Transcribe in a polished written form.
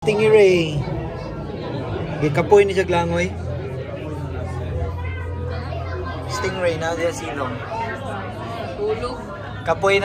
Stingray. Gikapoy ni Jaglangoy. Stingray na diya silong. Tulog. Kapoy na